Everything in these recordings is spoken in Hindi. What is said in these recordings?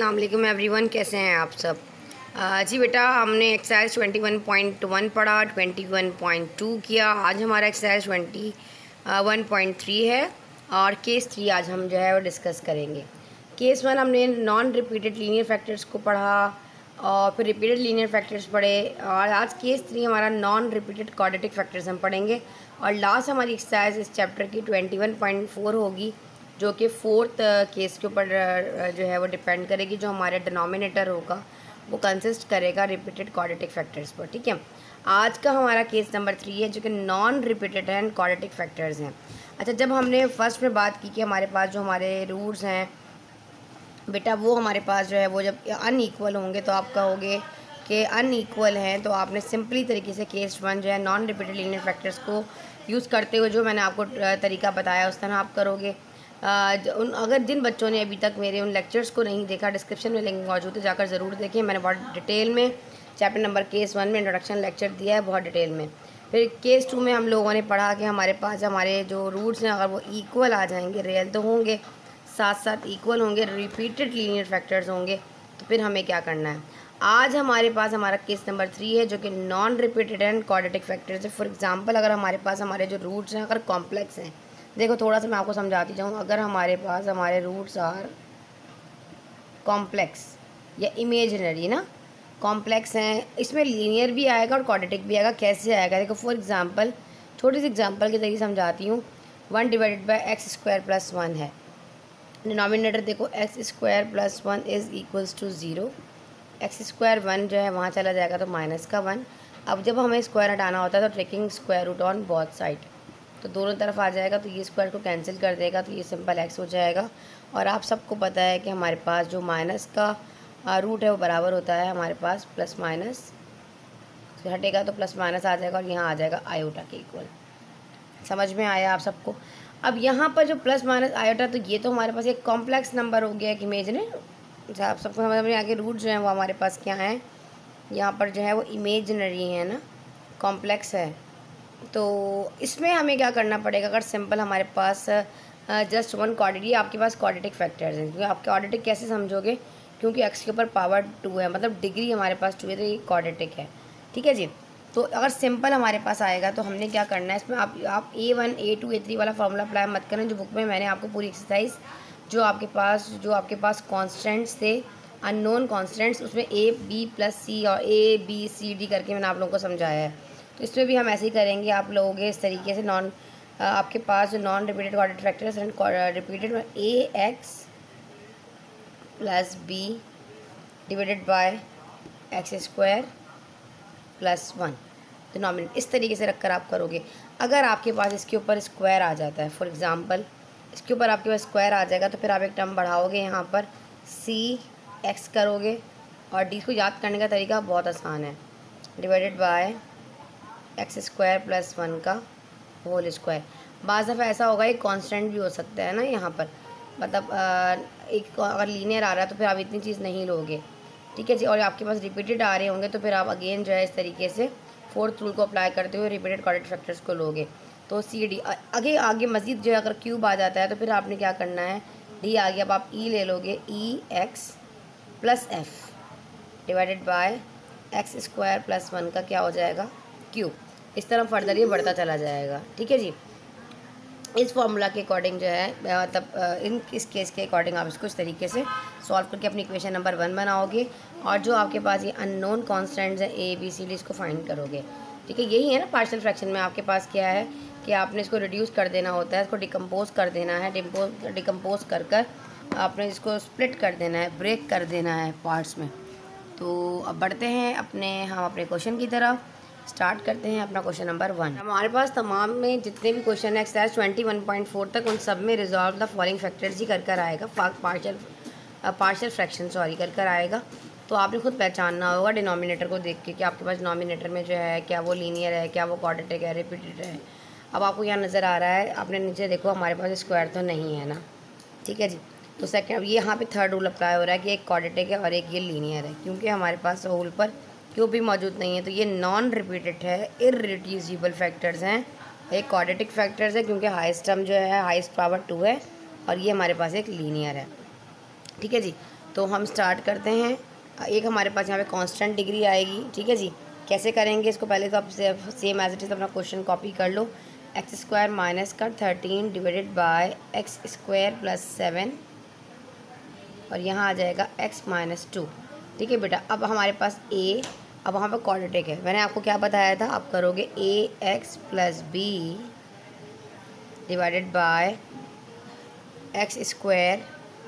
अस्सलाम वालेकुम एवरीवन, कैसे हैं आप सब। जी बेटा, हमने एक्सरसाइज 21.1 पढ़ा, 21.2 किया। आज हमारा एक्सरसाइज 21.3 है और केस 3 आज हम जो है वो डिस्कस करेंगे। केस 1 हमने नॉन रिपीटेड लीनियर फैक्टर्स को पढ़ा और फिर रिपीटेड लीनियर फैक्टर्स पढ़े, और आज केस 3 हमारा नॉन रिपीटेड क्वाड्रेटिक फैक्टर्स हम पढ़ेंगे। और लास्ट हमारी एक्सरसाइज इस चैप्टर की 21.4 होगी, जो कि फोर्थ केस के ऊपर जो है वो डिपेंड करेगी। जो हमारे डिनोमिनेटर होगा वो कंसिस्ट करेगा रिपीटेड क्वाड्रेटिक फैक्टर्स पर। ठीक है, आज का हमारा केस नंबर 3 है, जो कि non repeated and quadratic factors हैं। अच्छा, जब हमने फर्स्ट में बात की कि हमारे पास जो हमारे रूट्स हैं बेटा, वो हमारे पास जो है वो जब अनईक्वल होंगे तो आप कहोगे कि अनईक्वल हैं, तो आपने सिंपली तरीके से केस 1 जो है नॉन रिपीटेड लीनियर फैक्टर्स को यूज़ करते हुए जो मैंने आपको तरीका बताया उस तरह आप करोगे। अगर जिन बच्चों ने अभी तक मेरे उन लेक्चर्स को नहीं देखा, डिस्क्रिप्शन में लिंक मौजूद है, जाकर ज़रूर देखें। मैंने बहुत डिटेल में चैप्टर नंबर केस 1 में इंट्रोडक्शन लेक्चर दिया है, बहुत डिटेल में। फिर केस 2 में हम लोगों ने पढ़ा कि हमारे पास हमारे जो रूट्स हैं अगर वो इक्वल आ जाएंगे, रियल तो होंगे, साथ साथ इक्वल होंगे, रिपीटेड लीनियर फैक्टर्स होंगे, तो फिर हमें क्या करना है। आज हमारे पास हमारा केस नंबर 3 है, जो कि non repeated and quadratic factors है। फॉर एग्जांपल, अगर हमारे पास हमारे जो रूट्स हैं अगर कॉम्प्लेक्स हैं, देखो थोड़ा सा मैं आपको समझाती जाऊँ। अगर हमारे पास हमारे रूट्स आर कॉम्प्लेक्स या इमेजिनरी ना, कॉम्प्लेक्स हैं, इसमें लीनियर भी आएगा और क्वाड्रेटिक भी आएगा। कैसे आएगा, देखो फॉर एग्जांपल छोटी सी एग्जांपल के जरिए समझाती हूँ। 1 divided by x square plus 1 है। डिनोमिनेटर देखो, x square plus 1 is equals to 0। X square 1 जो है वहाँ चला जाएगा तो माइनस का 1। अब जब हमें स्क्वायर हटाना होता है तो taking square root on both side, तो दोनों तरफ आ जाएगा, तो ये स्क्वायर को कैंसिल कर देगा, तो ये सिंपल एक्स हो जाएगा। और आप सबको पता है कि हमारे पास जो माइनस का रूट है वो बराबर होता है हमारे पास प्लस माइनस, हटेगा तो प्लस माइनस आ जाएगा और यहाँ आ जाएगा आयोटा के इक्वल। समझ में आया आप सबको। अब यहाँ पर जो प्लस माइनस आयोटा, तो ये तो हमारे पास एक कॉम्प्लेक्स नंबर हो गया, एक इमेजिनरी। आप सबको समझ में आगे रूट जो है वो हमारे पास क्या हैं, यहाँ पर जो है वो इमेजिनरी है ना, कॉम्प्लेक्स है। तो इसमें हमें क्या करना पड़ेगा, अगर सिंपल हमारे पास जस्ट वन क्वाड्रेटिक, आपके पास क्वाड्रेटिक फैक्टर्स हैं, क्योंकि आप क्वाड्रेटिक कैसे समझोगे, क्योंकि एक्स के ऊपर पावर 2 है, मतलब डिग्री हमारे पास 2 है, तो ये क्वाड्रेटिक है। ठीक है जी। तो अगर सिंपल हमारे पास आएगा तो हमने क्या करना है, इसमें आप A1 A2 A3 वाला फार्मूला अप्लाई मत करें। जो बुक में मैंने आपको पूरी एक्सरसाइज जो आपके पास कॉन्स्टेंट्स थे, अननोन कॉन्स्टेंट्स, उसमें A B प्लस C और A B C D करके मैंने आप लोगों को समझाया है। तो इसमें भी हम ऐसे ही करेंगे, आप लोगों इस तरीके से आपके पास जो non repeated quadratic factors and repeated AX plus B divided by x square plus 1 denominator, इस तरीके से रखकर आप करोगे। अगर आपके पास इसके ऊपर स्क्वायर आ जाता है, फॉर एग्जांपल इसके ऊपर आपके पास स्क्वायर आ जाएगा, तो फिर आप एक टर्म बढ़ाओगे, यहाँ पर CX करोगे, और D को याद करने का तरीका बहुत आसान है, divided by x square plus 1 का होल स्क्वायर। बाज़ दफ़ा ऐसा होगा एक कांस्टेंट भी हो सकता है ना यहाँ पर, मतलब एक अगर लीनियर आ रहा है तो फिर आप इतनी चीज़ नहीं लोगे। ठीक है जी। और आपके पास रिपीटेड आ रहे होंगे तो फिर आप अगेन जो है इस तरीके से फोर्थ रूल को अप्लाई करते हुए रिपीटेड क्वाड्रेटिक फैक्टर्स को लोगे। तो CD आगे मज़ीद जो है अगर क्यूब आ जाता है तो फिर आपने क्या करना है, D आ गया, अब आप E ले लोगे, EX plus F divided by x square plus 1 का क्या हो जाएगा, क्यूब। इस तरह फर्दर ये बढ़ता चला जाएगा। ठीक है जी। इस फॉर्मूला के अकॉर्डिंग जो है मतलब इस केस के अकॉर्डिंग आप इसको इस तरीके से सॉल्व करके अपनी इक्वेशन नंबर 1 बनाओगे, और जो आपके पास ये अननोन कॉन्स्टेंट्स हैं A B C D इसको फाइंड करोगे। ठीक है, यही है ना पार्शियल फ्रैक्शन में आपके पास क्या है कि आपने इसको रिड्यूस कर देना होता है, इसको डिकम्पोज कर देना है, डिकम्पोज कर आपने इसको स्प्लिट कर देना है, ब्रेक कर देना है पार्ट्स में। तो अब बढ़ते हैं हम अपने क्वेश्चन की तरफ, स्टार्ट करते हैं अपना क्वेश्चन नंबर 1। हमारे पास तमाम में जितने भी क्वेश्चन है एक्सरसाइज 21.4 तक, उन सब में रिजॉल्व द फॉलोइंग फैक्टर्स ही कर आएगा, पार्शियल फ्रैक्शन कर आएगा। तो आपने खुद पहचानना होगा डिनोमिनेटर को देख के कि आपके पास डिनोमिनेटर में जो है क्या वो लीनियर है, क्या वो क्वाड्रेटिक है, रिपीटेड है। अब आपको यहाँ नज़र आ रहा है, आपने नीचे देखो हमारे पास स्क्वायर तो नहीं है ना। ठीक है जी। तो सेकंड, अब ये यहाँ पे थर्ड रूल अप्लाई हो रहा है कि एक क्वाड्रेटिक है और एक ये लीनियर है, क्योंकि हमारे पास होल पर क्यों भी मौजूद नहीं है, तो ये नॉन रिपीटेड है, इररिड्यूसिबल फैक्टर्स हैं। एक क्वाड्रेटिक फैक्टर्स है क्योंकि हाईएस्ट टर्म जो है हाईएस्ट पावर 2 है, और ये हमारे पास एक लीनियर है। ठीक है जी। तो हम स्टार्ट करते हैं। एक हमारे पास यहाँ पे कांस्टेंट डिग्री आएगी, ठीक है जी। कैसे करेंगे इसको, पहले तो आप सेम एज इट इज़ अपना क्वेश्चन कॉपी कर लो। एक्स स्क्वायर माइनस का 13 divided by x square plus 7 और यहाँ आ जाएगा x माइनस 2। ठीक है बेटा, अब हमारे पास a, अब वहाँ पर क्वाड्रेटिक है। मैंने आपको क्या बताया था, आप करोगे ax plus b divided by x square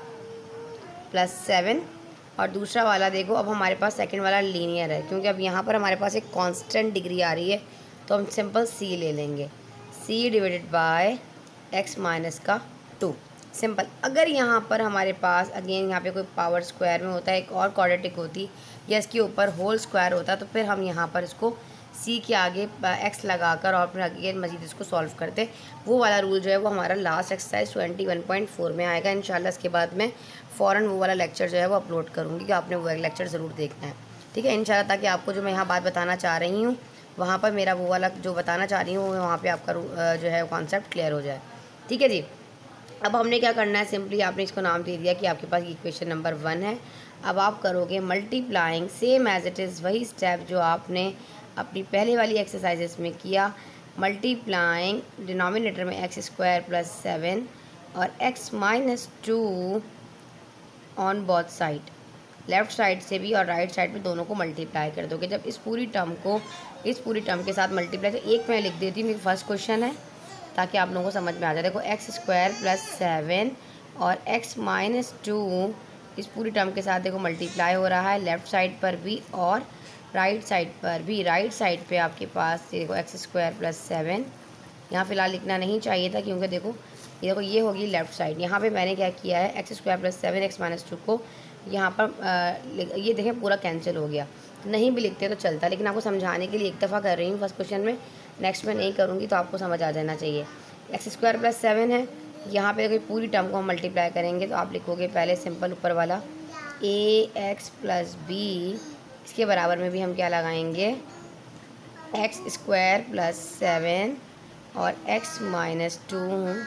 plus 7 और दूसरा वाला देखो, अब हमारे पास सेकंड वाला लीनियर है, क्योंकि अब यहाँ पर हमारे पास एक कांस्टेंट डिग्री आ रही है, तो हम सिंपल c ले लेंगे, c divided by x minus का 2। सिंपल। अगर यहाँ पर हमारे पास अगेन यहाँ पे कोई पावर स्क्वायर में होता है, एक और क्वाड्रेटिक होती या इसके ऊपर होल स्क्वायर होता, तो फिर हम यहाँ पर इसको c के आगे x लगाकर और फिर अगेन मज़ीद इसको सॉल्व करते। वो वाला रूल जो है वो हमारा लास्ट एक्सरसाइज 21.4 में आएगा इंशाल्लाह। इसके बाद में फ़ौरन वो वाला लेक्चर जो है वो अपलोड करूँगी कि आपने वो लेक्चर ज़रूर देखना है, ठीक है इंशाल्लाह, ताकि आपको जो मैं यहाँ बात बताना चाह रही हूँ वहाँ पर मेरा वो वाला जो बताना चाह रही हूँ वहाँ पर आपका जो है कॉन्सेप्ट क्लियर हो जाए, ठीक है जी। अब हमने क्या करना है, सिंपली आपने इसको नाम दे दिया कि आपके पास इक्वेशन नंबर 1 है। अब आप करोगे multiplying, same as it is वही स्टेप जो आपने अपनी पहले वाली एक्सरसाइजेस में किया। मल्टीप्लाइंग डिनोमिनेटर में एक्स स्क्वायर प्लस 7 और x minus 2 on both side, left side से भी और राइट साइड पे दोनों को मल्टीप्लाई कर दोगे। जब इस पूरी टर्म को इस पूरी टर्म के साथ मल्टीप्लाई, तो एक मैं लिख देती हूँ, मेरी फर्स्ट क्वेश्चन है ताकि आप लोगों को समझ में आ जाए। देखो एक्स स्क्वायर प्लस 7 और एक्स माइनस 2 इस पूरी टर्म के साथ देखो मल्टीप्लाई हो रहा है, लेफ़्ट साइड पर भी और राइट साइड पर भी। राइट साइड पे आपके पास देखो एक्स स्क्वायर प्लस 7, यहाँ फ़िलहाल लिखना नहीं चाहिए था क्योंकि देखो ये होगी लेफ़्ट साइड। यहाँ पे मैंने क्या किया है, x square plus 7 x minus 2 को यहाँ पर ये देखें पूरा कैंसिल हो गया। नहीं भी लिखते तो चलता, लेकिन आपको समझाने के लिए एक दफ़ा कर रही हूँ फर्स्ट क्वेश्चन में, नेक्स्ट में नहीं करूँगी, तो आपको समझ आ जाना चाहिए। एक्स स्क्वायर प्लस 7 है, यहाँ पे अगर पूरी टर्म को हम मल्टीप्लाई करेंगे तो आप लिखोगे पहले सिंपल ऊपर वाला ए एक्स प्लस बी, इसके बराबर में भी हम क्या लगाएंगे, एक्स स्क्वायर प्लस 7 और एक्स माइनस 2।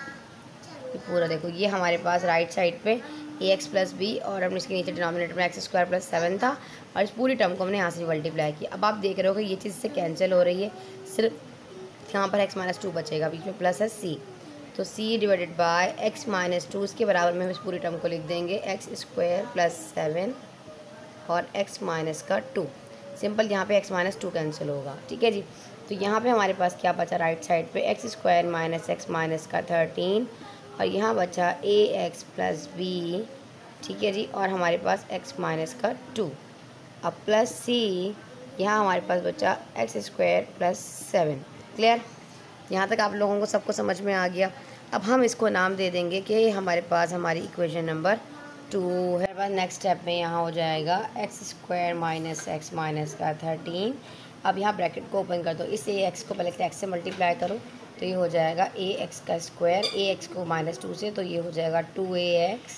पूरा देखो ये हमारे पास राइट साइड पे ए एक्स प्लस बी और हमने इसके नीचे डिनोमिनेटर में एक्स स्क्वायर प्लस 7 था और इस पूरी टर्म को हमने यहाँ से मल्टीप्लाई किया। अब आप देख रहे हो कि ये चीज़ से कैंसिल हो रही है, सिर्फ यहाँ पर एक्स माइनस 2 बचेगा, बीच में प्लस है सी, तो c divided by x minus 2, इसके बराबर में हम इस पूरी टर्म को लिख देंगे एक्स स्क्वायर प्लस 7 और एक्स माइनस का 2। सिंपल, यहाँ पे एक्स माइनस 2 कैंसिल होगा, ठीक है जी। तो यहाँ पे हमारे पास क्या बचा, राइट साइड पे x square minus x minus का 13 और यहाँ बचा ए एक्स प्लस बी, ठीक है जी, और हमारे पास एक्स माइनस का 2। अब प्लस सी, यहाँ हमारे पास बचा एक्स स्क्वायर प्लस 7। क्लियर, यहाँ तक आप लोगों को सबको समझ में आ गया। अब हम इसको नाम दे देंगे कि हमारे पास हमारी इक्वेशन नंबर 2 है। बस नेक्स्ट स्टेप में यहाँ हो जाएगा x square minus x minus का 13। अब यहाँ ब्रैकेट को ओपन कर दो, इस ए एक्स को पहले एक्स से मल्टीप्लाई करो तो ये हो जाएगा ए एक्स का स्क्वायर, ए एक्स को माइनस 2 से तो ये हो जाएगा 2ax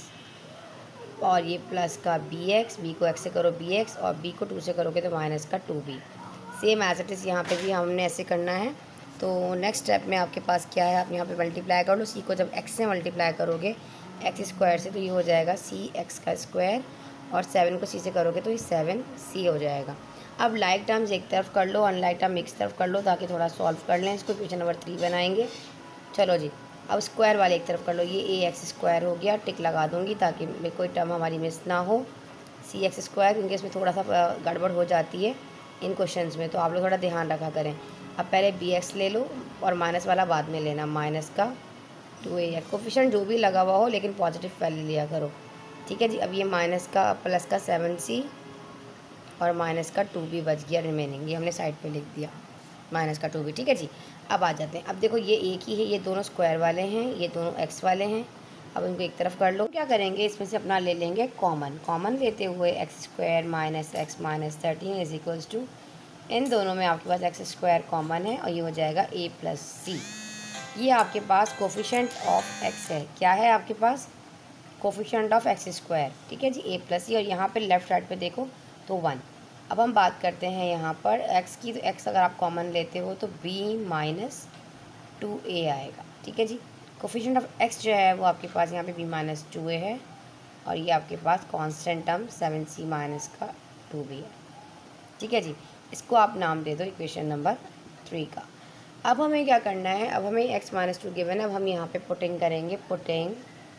और ये प्लस का बी एक्स, बी को एक्स से करो बी एक्स और बी को 2 से करोगे तो माइनस का 2b। Same as it is यहाँ पे भी हमने ऐसे करना है। तो नेक्स्ट स्टेप में आपके पास क्या है, आप यहाँ पे मल्टीप्लाई कर लो, सी को जब एक्स से मल्टीप्लाई करोगे एक्स स्क्वायर से तो ये हो जाएगा सी एक्स का स्क्वायर और 7 को सी से करोगे तो ये 7c हो जाएगा। अब लाइक टर्म्स एक तरफ कर लो, अनलाइक टर्म मिक्स तरफ कर लो ताकि थोड़ा सॉल्व कर लें इसको। क्वेश्चन नंबर 3 बनाएंगे, चलो जी। अब स्क्वायर वाले एक तरफ कर लो, ये ए एक्स स्क्वायर हो गया, टिक लगा दूंगी ताकि कोई टर्म हमारी मिस ना हो। सी एक्स स्क्वायर, क्योंकि इसमें थोड़ा सा गड़बड़ हो जाती है इन क्वेश्चंस में, तो आप लोग थोड़ा ध्यान रखा करें। अब पहले बी एक्स ले लो और माइनस वाला बाद में लेना, माइनस का 2a, कोफिशिएंट जो भी लगा हुआ हो लेकिन पॉजिटिव वैल्यू लिया करो, ठीक है जी। अब ये माइनस का प्लस का 7c और माइनस का 2b बच गया रिमेनिंग, ये हमने साइड पे लिख दिया माइनस का 2b, ठीक है जी। अब आ जाते हैं, अब देखो ये एक ही है, ये दोनों स्क्वायर वाले हैं, ये दोनों एक्स वाले हैं। अब इनको एक तरफ कर लो, क्या करेंगे इसमें से अपना ले लेंगे कॉमन लेते हुए x square minus x minus 13 is equals to, इन दोनों में आपके पास एक्स स्क्वायर कॉमन है और ये हो जाएगा a प्लस सी। ये आपके पास कोफिशिएंट ऑफ एक्स है, क्या है आपके पास, कोफिशिएंट ऑफ एक्स स्क्वायर, ठीक है जी, a प्लस सी। और यहाँ पे लेफ़्ट साइड पे देखो तो 1। अब हम बात करते हैं यहाँ पर x की, तो x अगर आप कॉमन लेते हो तो b माइनस 2a आएगा, ठीक है जी। कोफिशिएंट ऑफ x जो है वो आपके पास यहाँ पे b माइनस 2a है और ये आपके पास कांस्टेंट टर्म 7c माइनस का 2 भी है। ठीक है जी, इसको आप नाम दे दो इक्वेशन नंबर 3 का। अब हमें क्या करना है, अब हमें x माइनस 2 गिवन है, अब हम यहाँ पे पुटिंग करेंगे, putting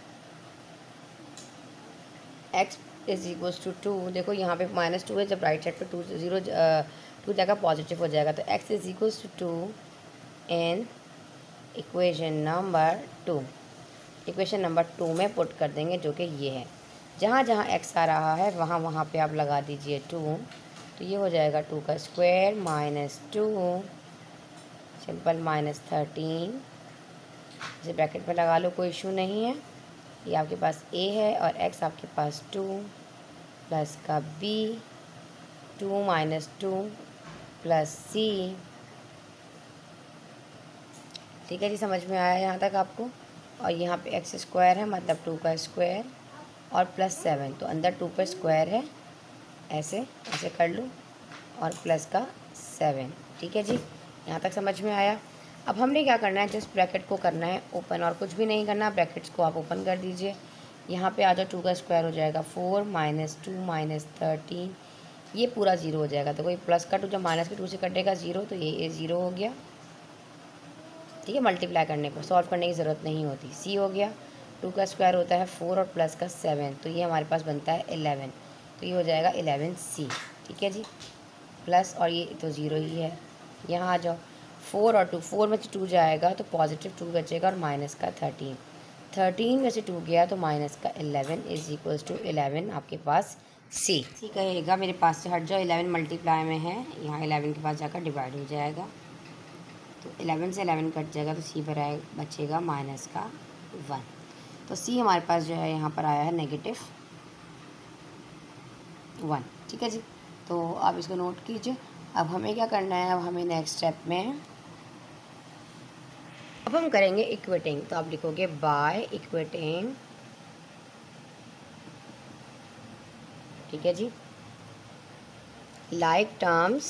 x is equals to 2। देखो यहाँ पे -2 है, जब राइट साइड पे 2 जगह पॉजिटिव हो जाएगा, तो x is equals to 2 in equation number 2। Equation number 2 में पुट कर देंगे, जो कि ये है। जहाँ जहाँ x आ रहा है वहाँ वहाँ पे आप लगा दीजिए 2, तो ये हो जाएगा 2 का स्क्वायर -2 सिंपल -13, इसे ब्रैकेट में लगा लो, कोई इशू नहीं है। ये आपके पास a है और x आपके पास 2 प्लस का b, 2 - 2 प्लस c। ठीक है जी, समझ में आया यहाँ तक आपको। और यहाँ पे x स्क्वायर है, मतलब 2 का स्क्वायर और प्लस 7, तो अंदर 2 पे स्क्वायर है, ऐसे ऐसे कर लो, और प्लस का 7। ठीक है जी, यहाँ तक समझ में आया। अब हमने क्या करना है, जस्ट ब्रैकेट को करना है ओपन, और कुछ भी नहीं करना, ब्रैकेट्स को आप ओपन कर दीजिए। यहाँ पे आ जाओ, 2 का स्क्वायर हो जाएगा 4 - 2 - 13, ये पूरा 0 हो जाएगा। तो कोई प्लस का 2 जब माइनस के 2 से कटेगा 0, तो ये 0 हो गया। ठीक है, मल्टीप्लाई करने पर सॉल्व करने की ज़रूरत नहीं होती। c हो गया, 2 का स्क्वायर होता है 4 और प्लस का 7, तो ये हमारे पास बनता है 11, तो ये हो जाएगा 11c। ठीक है जी, प्लस और ये तो 0 ही है। यहाँ आ जाओ, 4 और 2, 4 में से 2 जाएगा तो पॉजिटिव 2 बचेगा, और माइनस का 13, 13 में से 2 गया तो माइनस का 11 इज इक्वल्स टू 11 आपके पास c। सी कहेगा मेरे पास से हट जाओ, 11 मल्टीप्लाई में है, यहाँ 11 के पास जाकर डिवाइड हो जाएगा, तो 11 से 11 कट जाएगा, तो सी पर बचेगा माइनस का 1। तो सी हमारे पास जो है यहाँ पर आया है -1। ठीक है जी, तो आप इसको नोट कीजिए। अब हमें क्या करना है, अब हमें नेक्स्ट स्टेप में अब हम करेंगे इक्वेटिंग। तो आप लिखोगे बाय इक्वेटिंग। ठीक है जी, like terms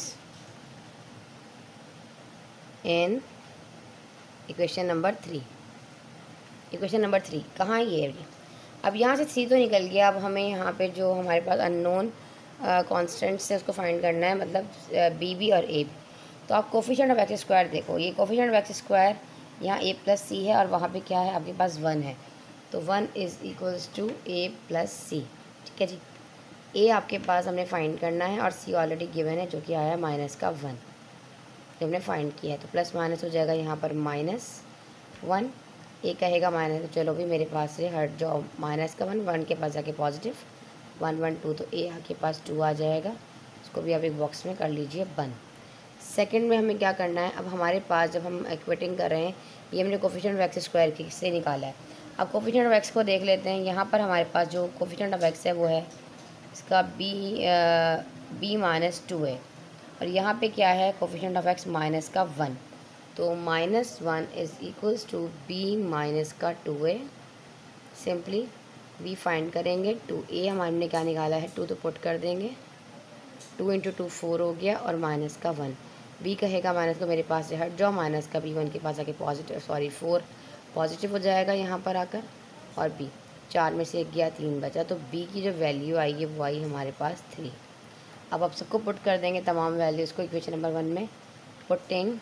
in equation number 3। Equation number 3 कहाँ है ये? अब यहाँ से सी तो निकल गया, अब हमें यहाँ पे जो हमारे पास अननोन कॉन्स्टेंट्स है उसको फाइंड करना है, मतलब बी बी और ए बी। तो आप कोफिशिएंट ऑफ एक्स स्क्वायर देखो, ये कोफिशिएंट ऑफ एक्स स्क्वायर यहाँ a प्लस सी है, और वहाँ पे क्या है आपके पास 1 है, तो 1 is equals to a plus c. ठीक है जी, a आपके पास हमने फाइंड करना है, और c ऑलरेडी गिवन है, जो कि आया माइनस का 1, जो हमने फाइंड किया है। तो प्लस माइनस हो जाएगा यहाँ पर -1, a कहेगा माइनस, तो चलो भी मेरे पास से हट जाओ, माइनस का 1, 1 के पास जाके पॉजिटिव 1 1 2, तो a आपके पास 2 आ जाएगा, इसको भी आप एक बॉक्स में कर लीजिए बंद। सेकंड में हमें क्या करना है, अब हमारे पास जब हम इक्वेटिंग कर रहे हैं, ये हमने कोफिशिएंट ऑफ एक्स स्क्वायर की से निकाला है। अब कोफिशिएंट ऑफ एक्स को देख लेते हैं। यहाँ पर हमारे पास जो कोफिशिएंट ऑफ एक्स है वो है इसका b -2 है, और यहाँ पे क्या है कोफिशिएंट ऑफ एक्स माइनस का 1, तो -1 is equals to b minus का 2 है। सिंपली b फाइंड करेंगे, 2a हमने क्या निकाला है 2, तो पुट कर देंगे, 2 × 2 4 हो गया, और माइनस का 1। b कहेगा माइनस को मेरे पास से हट जाओ, माइनस का b 1 के पास आके पॉजिटिव 4 पॉजिटिव हो जाएगा यहाँ पर आकर, और b 4 में से 1 गया 3 बचा, तो b की जो वैल्यू आई है वो आई हमारे पास 3। अब आप सबको पुट कर देंगे तमाम वैल्यूज़ को इक्वेशन नंबर 1 में, putting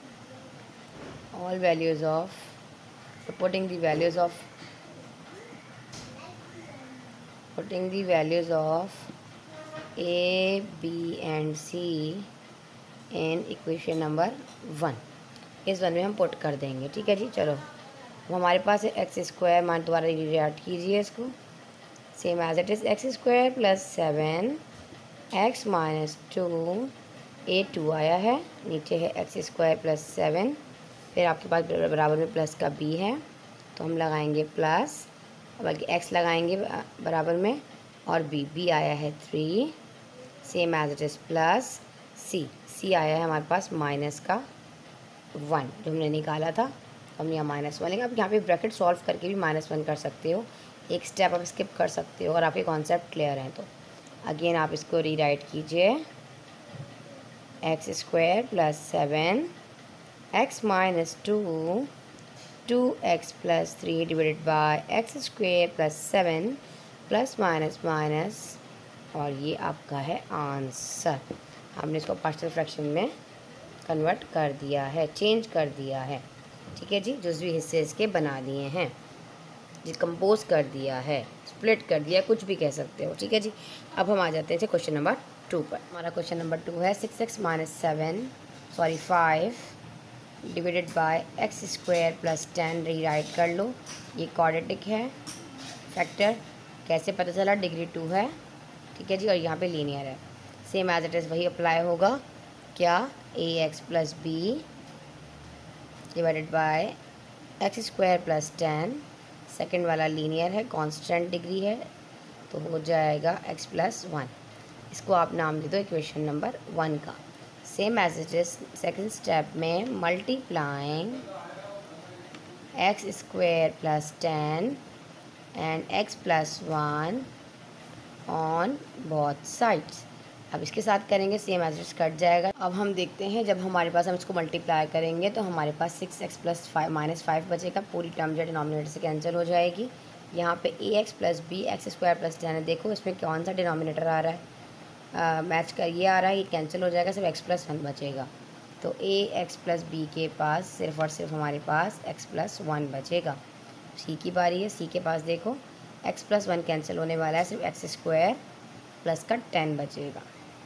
all values of, putting the values of a, b and c in equation number 1, इस 1 में हम पुट कर देंगे। ठीक है जी, चलो अब हमारे पास है एक्स स्क्वायर, मान दोबारा रीराइट कीजिए इसको, same as it is x square plus 7 x minus 2, a 2 आया है, नीचे है एक्स स्क्वायर प्लस 7, फिर आपके पास बराबर में प्लस का b है, तो हम लगाएंगे प्लस, बल्कि x लगाएंगे बराबर में, और b आया है 3, same as it is plus c आया है हमारे पास माइनस का 1, जो हमने निकाला था, तो हम यहाँ -1 लेंगे। अब यहाँ पे ब्रैकेट सॉल्व करके भी -1 कर सकते हो, एक स्टेप आप स्किप कर सकते हो, और आपके कॉन्सेप्ट क्लियर हैं। तो अगेन आप इसको रीराइट कीजिए, x square plus 7 x minus 2 2x plus 3 divided by x square plus 7 plus minus minus, और ये आपका है आंसर। हमने इसको पार्शियल फ्रैक्शन में कन्वर्ट कर दिया है, चेंज कर दिया है। ठीक है जी, जुज़वी हिस्से इसके बना दिए हैं, डिकम्पोज कर दिया है, स्प्लिट कर दिया, कुछ भी कह सकते हो। ठीक है जी, अब हम आ जाते हैं क्वेश्चन नंबर 2 पर। हमारा क्वेश्चन नंबर 2 है 6x - 7 sorry 5 divided by x square plus 10। Rewrite कर लो, ये क्वाड्रेटिक है। फैक्टर कैसे पता चला, डिग्री 2 है। ठीक है जी, और यहाँ पे लीनियर है। सेम एज इट इज़ वही अप्लाई होगा। क्या, ax plus b divided by x square plus 10। Second वाला लीनियर है, कांस्टेंट डिग्री है, तो हो जाएगा x प्लस 1। इसको आप नाम दे दो इक्वेशन नंबर 1 का। Same as it is second step में multiplying x square plus 10 and x plus 1 on both sides. अब इसके साथ करेंगे, सेम एज इट कट जाएगा। अब हम देखते हैं, जब हमारे पास हम इसको मल्टीप्लाई करेंगे तो हमारे पास 6x प्लस 5 बचेगा। पूरी टर्म जो डिनोमिनेटर से कैंसिल हो जाएगी। यहाँ पे ax plus b x square plus 10 है। देखो इसमें कौन सा डिनोमिनेटर आ रहा है, मैच कर ये आ रहा है, ये कैंसिल हो जाएगा, सिर्फ x प्लस 1 बचेगा। तो ax प्लस बी के पास सिर्फ और सिर्फ हमारे पास x प्लस 1 बचेगा। सी की बारी है, सी के पास देखो x प्लस 1 कैंसिल होने वाला है, सिर्फ एक्स स्क्वायर प्लस का 10 बचेगा।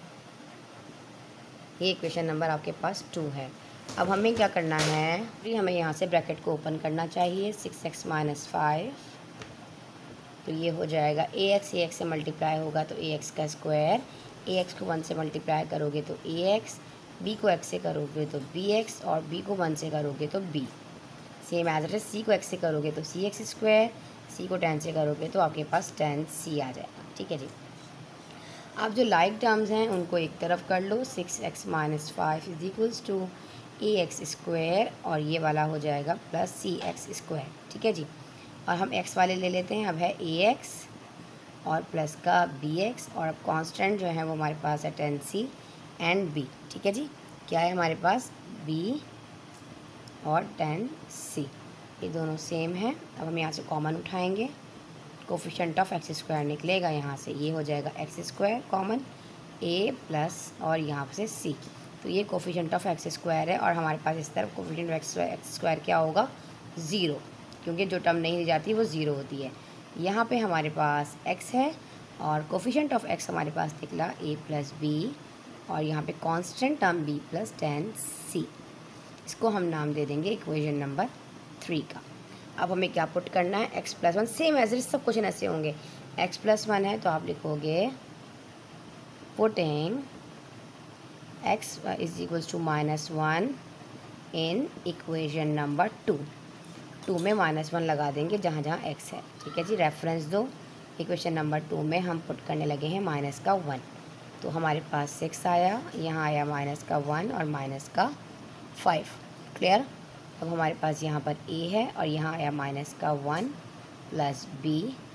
ये इक्वेशन नंबर आपके पास 2 है। अब हमें क्या करना है, हमें यहाँ से ब्रैकेट को ओपन करना चाहिए। 6x - 5, तो ये हो जाएगा ax से मल्टीप्लाई होगा तो ax का स्क्वायर। ax को 1 से मल्टीप्लाई करोगे तो ax, b को x से करोगे तो bx, और b को 1 से करोगे तो b। Same as it is c को x से करोगे तो cx स्क्वायर, c को 10 से करोगे तो आपके पास 10c आ जाएगा। ठीक है जी, आप जो लाइक टर्म्स हैं उनको एक तरफ कर लो। 6x - 5 is equals to ax square, और ये वाला हो जाएगा प्लस cx स्क्वायर। ठीक है जी, और हम x वाले ले लेते हैं। अब है ax और प्लस का bx, और अब कांस्टेंट जो है वो हमारे पास है 10c एंड b। ठीक है जी, क्या है हमारे पास b और 10c, ये दोनों सेम है। अब हम यहाँ से कॉमन उठाएंगे, कोफिशिएंट ऑफ एक्स स्क्वायर निकलेगा यहाँ से, ये हो जाएगा x square common, a plus और यहाँ से c। तो ये कोफिशिएंट ऑफ एक्स स्क्वायर है, और हमारे पास इस तरफ कोफिशिएंट ऑफ एक्स स्क्वायर क्या होगा, 0, क्योंकि जो टर्म नहीं दी जाती वो 0 होती है। यहाँ पे हमारे पास x है, और कोफिशिएंट ऑफ x हमारे पास निकला a प्लस बी, और यहाँ पे constant term b plus 10c। इसको हम नाम दे देंगे इक्वेशन नंबर 3 का। अब हमें क्या पुट करना है, x plus 1, same as it सब क्वेश्चन ऐसे होंगे। x प्लस 1 है तो आप लिखोगे putting x is equals to -1 in equation number 2 में -1 लगा देंगे जहाँ जहाँ x है। ठीक है जी, रेफरेंस दो। इक्वेशन नंबर 2 में हम पुट करने लगे हैं -1, तो हमारे पास 6 आया, यहाँ आया -1 और -5। क्लियर। अब हमारे पास यहाँ पर a है, और यहाँ आया -1 प्लस b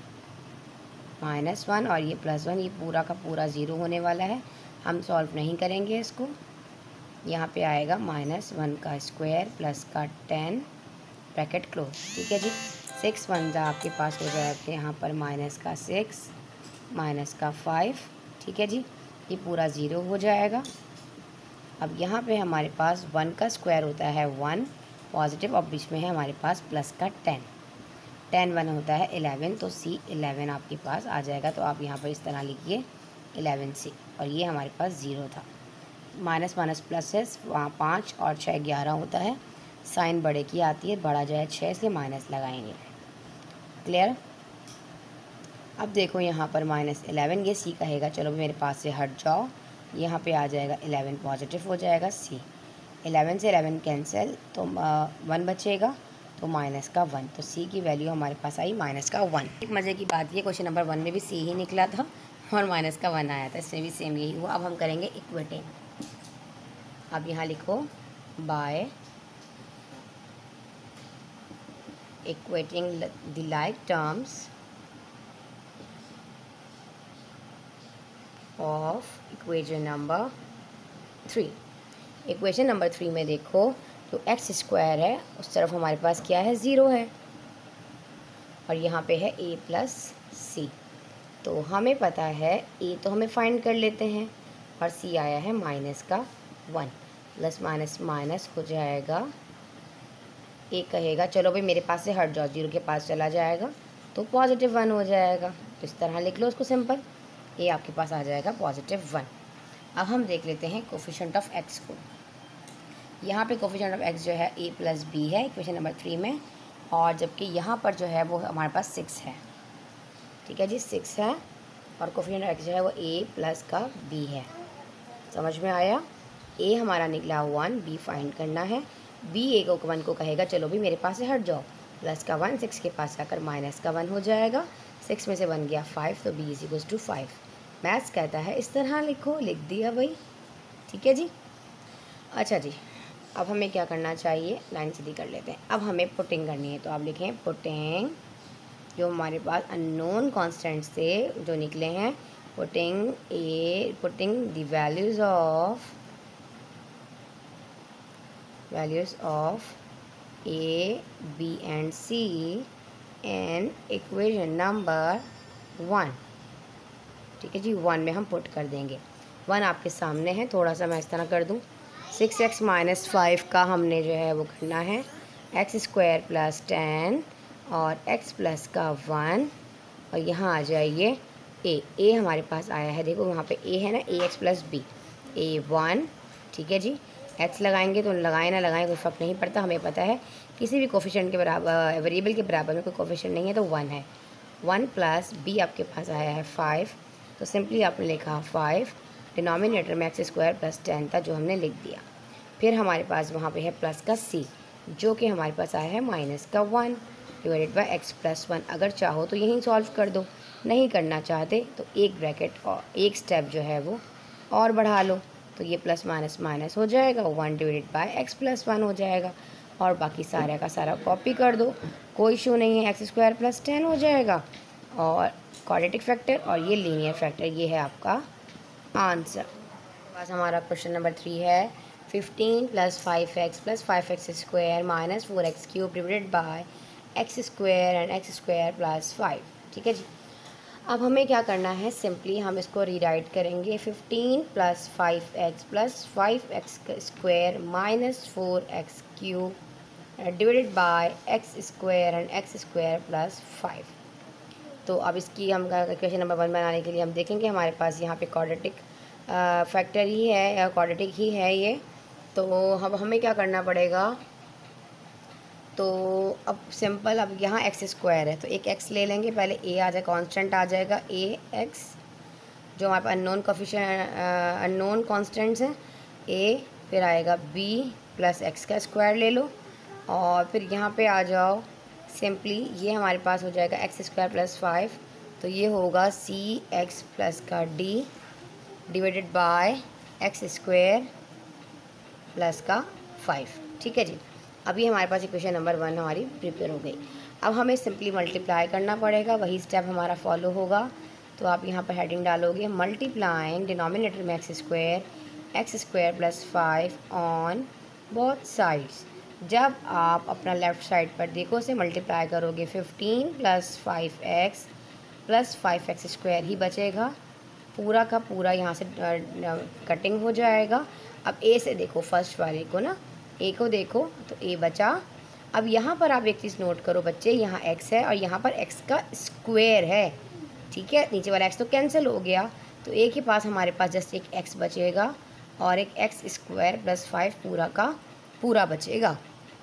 -1, और ये +1, ये पूरा का पूरा 0 होने वाला है। हम सॉल्व नहीं करेंगे इसको। यहाँ पे आएगा -1 का स्क्वायर प्लस का 10 ब्रैकेट क्लोज। ठीक है जी, 6 1 आपके पास हो जाएगा यहाँ पर -6 -5। ठीक है जी, ये पूरा 0 हो जाएगा। अब यहाँ पे हमारे पास 1 का स्क्वायर होता है 1 पॉजिटिव, और बीच में है हमारे पास प्लस का 10 1 होता है 11, तो C 11 आपके पास आ जाएगा। तो आप यहाँ पर इस तरह लिखिए 11C, और ये हमारे पास 0 था। माइनस माइनस प्लस है, वहाँ 5 और 6 11 होता है। साइन बड़े की आती है, बड़ा जो है 6, इसलिए माइनस लगाएंगे। क्लियर। अब देखो यहाँ पर -11, ये C कहेगा चलो मेरे पास से हट जाओ, यहाँ पे आ जाएगा 11 पॉजिटिव हो जाएगा C। 11 से 11 कैंसिल, तो 1 बचेगा, तो -1, तो C की वैल्यू हमारे पास आई -1। एक मज़े की बात ये, क्वेश्चन नंबर 1 में भी C ही निकला था और -1 आया था, इसमें भी सेम यही हुआ। अब हम करेंगे इक्वेटिंग। अब यहाँ लिखो by equating the like terms of equation number 3। Equation number 3 में देखो तो एक्स स्क्वायर है, उस तरफ हमारे पास क्या है 0 है, और यहाँ पे है a प्लस सी। तो हमें पता है ए तो हमें फाइंड कर लेते हैं और सी आया है माइनस का 1, प्लस माइनस माइनस हो जाएगा, ए कहेगा चलो भाई मेरे पास से हट जाओ, 0 के पास चला जाएगा तो +1 हो जाएगा। तो इस तरह लिख लो उसको सिंपल, ए आपके पास आ जाएगा +1। अब हम देख लेते हैं कोफिशिएंट ऑफ एक्स को। यहाँ पे कोफिशिएंट ऑफ एक्स जो है a + b है इक्वेशन नंबर 3 में, और जबकि यहाँ पर जो है वो हमारे पास 6 है। ठीक है जी, 6 है और कोफिशिएंट ऑफ एक्स जो है वो a + का b है। समझ में आया? a हमारा निकला 1, b फाइंड करना है, b a को 1 को कहेगा चलो भी मेरे पास से हट जाओ, प्लस का 1 6 के पास जाकर माइनस का 1 हो जाएगा, 6 में से 1 गया 5, तो b = 5। मैथ्स कहता है इस तरह लिखो, लिख दिया भाई। ठीक है जी। अच्छा जी, अब हमें क्या करना चाहिए, लाइन सीधी कर लेते हैं। अब हमें पुटिंग करनी है, तो आप लिखें पुटिंग जो हमारे पास अननोन कांस्टेंट से जो निकले हैं, putting the values of a, b and c in equation number 1। ठीक है जी, 1 में हम पुट कर देंगे। 1 आपके सामने है, थोड़ा सा मैं इस तरह कर दूँ। 6x - 5 का हमने जो है वो करना है x² + 10 और x प्लस का 1, और यहाँ आ जाइए a हमारे पास आया है, देखो वहाँ पे a है ना, ax + b, a1। ठीक है जी, x लगाएंगे तो लगाएं ना लगाएं कोई फ़र्क नहीं पड़ता, हमें पता है किसी भी कोफिशिएंट के बराबर, वेरिएबल के बराबर में कोई कोफिशिएंट नहीं है तो 1 है। 1 + b आपके पास आया है 5, तो सिंपली आपने लिखा 5, डिनोमिनेटर में x² + 10 था जो हमने लिख दिया। फिर हमारे पास वहाँ पे है प्लस का c जो कि हमारे पास आया है माइनस का 1 / x + 1। अगर चाहो तो यहीं सॉल्व कर दो, नहीं करना चाहते तो एक ब्रैकेट और एक स्टेप जो है वो और बढ़ा लो, तो ये प्लस माइनस माइनस हो जाएगा, 1 / x + 1 हो जाएगा, और बाकी सारा का सारा कॉपी कर दो, कोई इशू नहीं है, x² + 10 हो जाएगा, और क्वाड्रेटिक फैक्टर और ये लीनियर फैक्टर, ये है आपका आंसर। बस हमारा क्वेश्चन नंबर 3 है 15 + 5x + 5x² - 4x³ divided by x² and x² + 5। ठीक है जी। अब हमें क्या करना है, सिंपली हम इसको रीराइट करेंगे 15 + 5x + 5x² - 4x³ divided by x² and x² + 5। तो अब इसकी हम क्वेश्चन नंबर 1 बनाने के लिए हम देखेंगे हमारे पास यहाँ पे क्वाड्रेटिक फैक्टर ही है या क्वाड्रेटिक ही है ये, तो अब हमें क्या करना पड़ेगा, तो अब सिंपल, अब यहाँ x² है तो एक x ले लेंगे, पहले a आ जाए, कांस्टेंट आ जाएगा ax जो हमारे पास अननोन कांस्टेंट्स हैं, a, फिर आएगा b + x का स्क्वायर ले लो, और फिर यहाँ पे आ जाओ, सिंपली ये हमारे पास हो जाएगा x² + 5, तो ये होगा cx प्लस का d divided by x² plus का 5। ठीक है जी। अभी हमारे पास इक्वेशन नंबर 1 हमारी प्रिपेयर हो गई। अब हमें सिंपली मल्टीप्लाई करना पड़ेगा, वही स्टेप हमारा फॉलो होगा। तो आप यहाँ पर हेडिंग डालोगे मल्टीप्लाइंग डिनोमिनेटर में x² + 5 ऑन बोथ साइड्स। जब आप अपना लेफ़्ट साइड पर देखो से मल्टीप्लाई करोगे 15 + 5x + 5x² ही बचेगा, पूरा का पूरा यहाँ से कटिंग हो जाएगा। अब ए से देखो, फर्स्ट वाले को ना, ए को देखो तो ए बचा। अब यहाँ पर आप एक चीज़ नोट करो बच्चे, यहाँ x है और यहाँ पर x का स्क्वायर है। ठीक है, नीचे वाला x तो कैंसिल हो गया, तो ए के पास हमारे पास जस्ट एक x बचेगा और एक x² + 5 पूरा का पूरा बचेगा।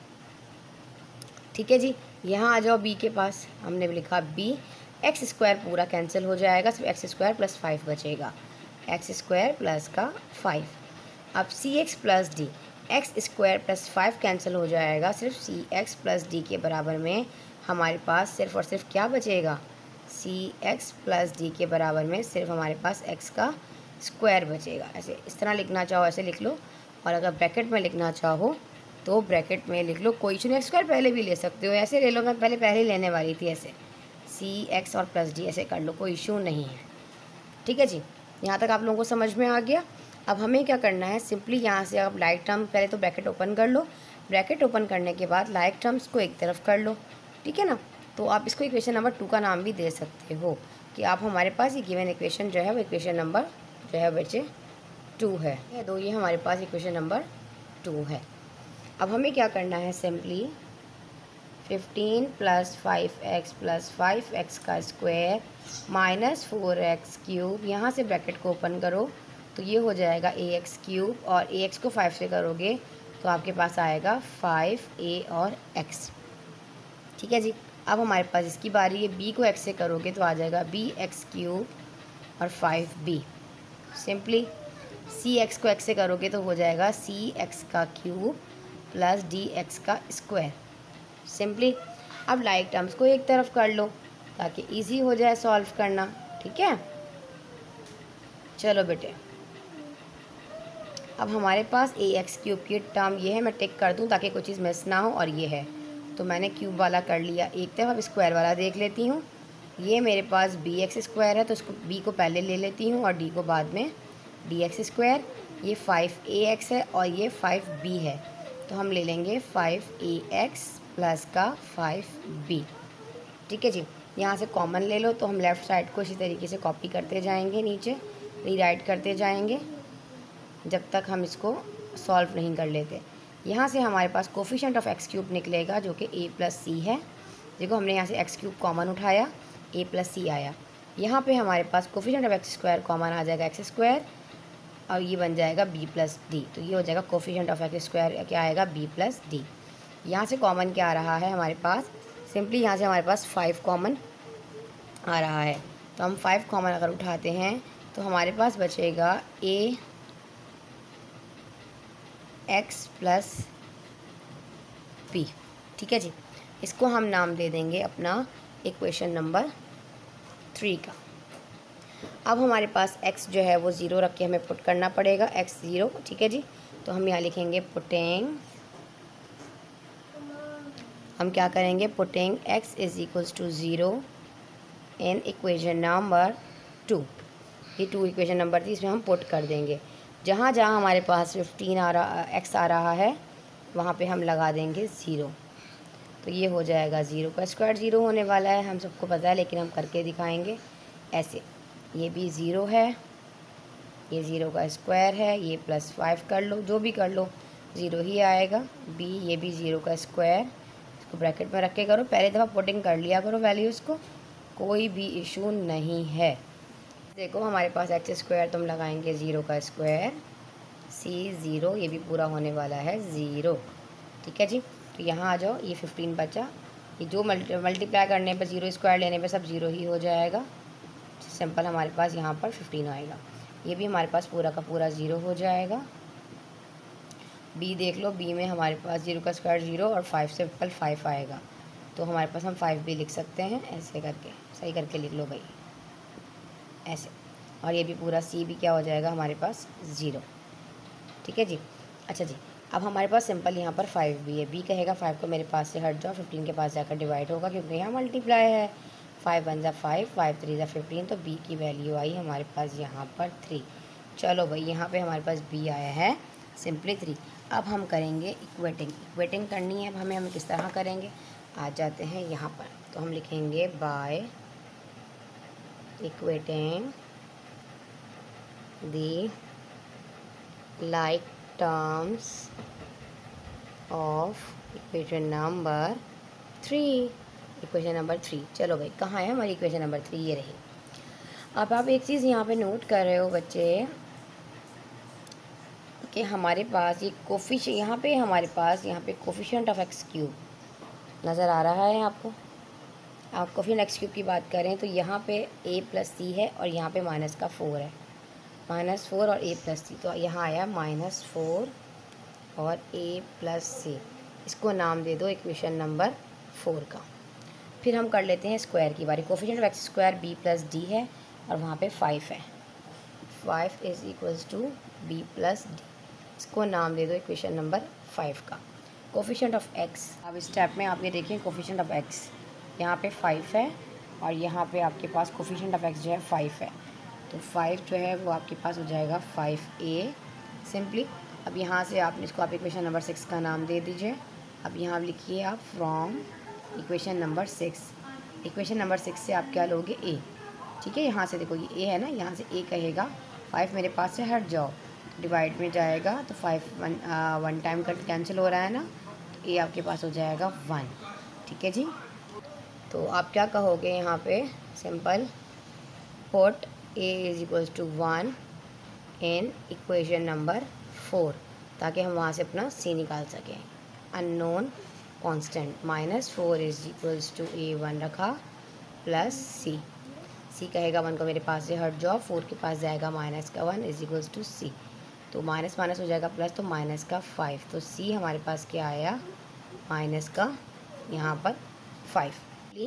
ठीक है जी। यहाँ आ जाओ b के पास, हमने लिखा b, x² पूरा कैंसिल हो जाएगा, सिर्फ x² + 5 बचेगा, x² प्लस का 5। अब cx + d, x² + 5 कैंसिल हो जाएगा, सिर्फ cx + d के बराबर में हमारे पास सिर्फ और सिर्फ क्या बचेगा, cx + d के बराबर में सिर्फ हमारे पास x का स्क्वायर बचेगा। ऐसे इस तरह लिखना चाहो ऐसे लिख लो, और अगर ब्रैकेट में लिखना चाहो तो ब्रैकेट में लिख लो, कोई इशू नहीं, x² पहले भी ले सकते हो, ऐसे ले लो, मैं पहले ही लेने वाली थी, ऐसे cx और +d ऐसे कर लो, कोई इशू नहीं है। ठीक है जी, यहाँ तक आप लोगों को समझ में आ गया। अब हमें क्या करना है, सिंपली यहाँ से आप लाइक टर्म, पहले तो ब्रैकेट ओपन कर लो, ब्रैकेट ओपन करने के बाद लाइक टर्म्स को एक तरफ कर लो। ठीक है ना, तो आप इसको इक्वेशन नंबर 2 का नाम भी दे सकते हो कि आप हमारे पास ये गिवन इक्वेशन जो है वो इक्वेशन नंबर जो है बच्चे 2 है। तो ये हमारे पास इक्वेशन नंबर 2 है। अब हमें क्या करना है, सिंपली 15 + 5x + 5x का स्क्वायर -4x क्यूब, यहाँ से ब्रैकेट को ओपन करो तो ये हो जाएगा ax क्यूब, और ax को 5 से करोगे तो आपके पास आएगा 5a और x। ठीक है जी। अब हमारे पास इसकी बारी है, b को x से करोगे तो आ जाएगा bx क्यूब और 5b। सिंपली cx को x से करोगे तो हो जाएगा cx का क्यूब प्लस dx का स्क्वायर। सिंपली अब लाइक टर्म्स को एक तरफ कर लो ताकि इजी हो जाए सॉल्व करना। ठीक है, चलो बेटे, अब हमारे पास ax क्यूब की टर्म ये है, मैं टिक कर दूं ताकि कोई चीज़ मिस ना हो, और ये है तो मैंने क्यूब वाला कर लिया एक तरफ। अब स्क्वायर वाला देख लेती हूँ, ये मेरे पास bx स्क्वायर है तो इसको b को पहले ले लेती हूँ और d को बाद में, dx स्क्वायर। ये 5ax है और ये 5b है तो हम ले लेंगे 5ax प्लस का 5b। ठीक है जी, यहाँ से कॉमन ले लो तो हम लेफ़्ट साइड को इसी तरीके से कॉपी करते जाएंगे, नीचे रीराइट करते जाएंगे जब तक हम इसको सॉल्व नहीं कर लेते। यहाँ से हमारे पास कोफिशिएंट ऑफ एक्स क्यूब निकलेगा जो कि a + c है। देखो हमने यहाँ से एक्स क्यूब कॉमन उठाया, a + c आया। यहाँ पे हमारे पास coefficient of x square common आ जाएगा एक्स स्क्वायर, और ये बन जाएगा b + d। तो ये हो जाएगा कोफिशिएंट ऑफ एक्स स्क्वायर क्या आएगा, b + d। यहाँ से कॉमन क्या आ रहा है हमारे पास, सिंपली यहाँ से हमारे पास 5 कॉमन आ रहा है। तो हम 5 कॉमन अगर उठाते हैं तो हमारे पास बचेगा ax + b। ठीक है जी, इसको हम नाम दे देंगे अपना इक्वेशन नंबर 3 का। अब हमारे पास x जो है वो 0 रख के हमें पुट करना पड़ेगा, x 0। ठीक है जी, तो हम यहाँ लिखेंगे पुटिंग, हम क्या करेंगे, putting x = 0 in equation number 2। ये 2 इक्वेशन नंबर थी, इसमें हम पुट कर देंगे। जहाँ जहाँ हमारे पास 15 आ रहा x आ रहा है वहाँ पे हम लगा देंगे 0। तो ये हो जाएगा 0 का स्क्वायर 0 होने वाला है, हम सबको पता है, लेकिन हम करके दिखाएंगे ऐसे। ये भी 0 है, ये 0 का स्क्वायर है, ये +5 कर लो, जो भी कर लो 0 ही आएगा। b ये भी 0 का स्क्वायर, इसको ब्रैकेट में रख के करो, पहले दफ़ा पुटिंग कर लिया करो वैल्यूज़ को, कोई भी इशू नहीं है। देखो हमारे पास एक्स स्क्वायर तुम लगाएंगे 0 का स्क्वायर, c 0, ये भी पूरा होने वाला है 0। ठीक है जी, तो यहाँ आ जाओ, ये 15 बचा, ये जो मल्टीप्लाई करने पर 0 स्क्वायर लेने पे सब 0 ही हो जाएगा। सिंपल हमारे पास यहाँ पर 15 आएगा, ये भी हमारे पास पूरा का पूरा 0 हो जाएगा। b देख लो, b में हमारे पास 0 का स्क्वायर 0 और 5 से सिंपल 5 आएगा, तो हमारे पास हम 5b लिख सकते हैं, ऐसे करके सही करके लिख लो भाई ऐसे। और ये भी पूरा c भी क्या हो जाएगा हमारे पास 0। ठीक है जी, अच्छा जी, अब हमारे पास सिंपल यहाँ पर 5b है। b कहेगा 5 को मेरे पास से हट जाओ, 15 के पास जाकर डिवाइड होगा क्योंकि यहाँ मल्टीप्लाई है, 5 × 5, 5 × 3 = 15, तो b की वैल्यू आई हमारे पास यहाँ पर 3। चलो भाई, यहाँ पे हमारे पास b आया है सिंपली 3। अब हम करेंगे इक्वेटिंग करनी है। अब हमें किस तरह करेंगे, आ जाते हैं यहाँ पर, तो हम लिखेंगे by equating the like terms of equation number 3। Equation number 3, चलो भाई कहाँ है हमारी इक्वेशन नंबर 3, ये रही। अब आप एक चीज़ यहाँ पे नोट कर रहे हो बच्चे कि हमारे पास ये कोफिशिएंट, यहाँ पे हमारे पास यहाँ पे कोफिशिएंट ऑफ एक्स क्यूब नज़र आ रहा है आपको। आप कोफिशिएंट एक्स क्यूब की बात करें तो यहाँ पे a + c है और यहाँ पे -4 है, -4 और a + c, तो यहाँ आया -4 और a + c। इसको नाम दे दो इक्वेशन नंबर 4 का। फिर हम कर लेते हैं स्क्वायर की बारी। Coefficient of x square b + d है और वहाँ पे 5 है, 5 = b + d। इसको नाम दे दो इक्वेशन नंबर 5 का। कोफिशिएंट ऑफ एक्स, अब इस स्टेप में आप ये देखें, कोफिशिएंट ऑफ एक्स यहाँ पे 5 है और यहाँ पे आपके पास कोफिशिएंट ऑफ एक्स जो है 5 है, तो 5 जो है वो आपके पास हो जाएगा 5a सिंपली। अब यहाँ से आपने इसको आप इक्वेशन नंबर 6 का नाम दे दीजिए। अब यहाँ लिखिए आप from equation number 6, equation number 6 से आप क्या लोगे, a। ठीक है, यहाँ से देखो ये ए है ना, यहाँ से ए कहेगा 5 मेरे पास से हट जाओ, डिवाइड में जाएगा तो 5 1 टाइम कर कैंसिल हो रहा है ना, तो ए आपके पास हो जाएगा 1। ठीक है जी, तो आप क्या कहोगे यहाँ पे, simple put a is equals to 1 in equation number 4, ताकि हम वहाँ से अपना सी निकाल सकें। Unknown constant -4 is equals to A1 रखा प्लस सी कहेगा 1 को मेरे पास से हट जाओ, 4 के पास जाएगा -1 इज इक्वल्स टू सी, तो माइनस माइनस हो जाएगा प्लस, तो -5, तो सी हमारे पास क्या आया, -, यहाँ पर 5।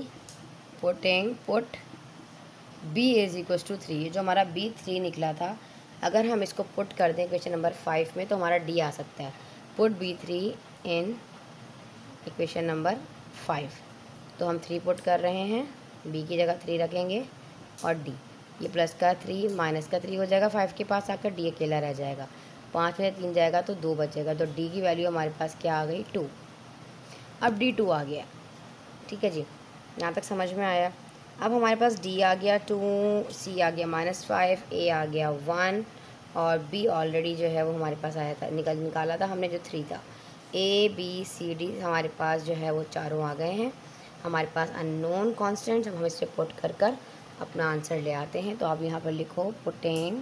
Put b is equals to 3, ये जो हमारा b 3 निकला था, अगर हम इसको पुट कर दें क्वेश्चन नंबर 5 में तो हमारा d आ सकता है। पुट b3 इन इक्वेशन नंबर 5, तो हम 3 पुट कर रहे हैं, b की जगह 3 रखेंगे और d, ये प्लस का 3 माइनस का 3 हो जाएगा 5 के पास आकर, d अकेला रह जाएगा, 5 में 3 जाएगा तो 2 बचेगा, तो d की वैल्यू हमारे पास क्या आ गई, 2। अब d 2 आ गया। ठीक है जी, यहाँ तक समझ में आया। अब हमारे पास d आ गया 2, c आ गया -5, a आ गया 1 और b ऑलरेडी जो है वो हमारे पास आया था, निकाला था हमने जो 3 था। a b c d हमारे पास जो है वो चारों आ गए हैं। हमारे पास अननोन कॉन्स्टेंट्स, हम इसे पुट कर अपना आंसर ले आते हैं। तो आप यहाँ पर लिखो putting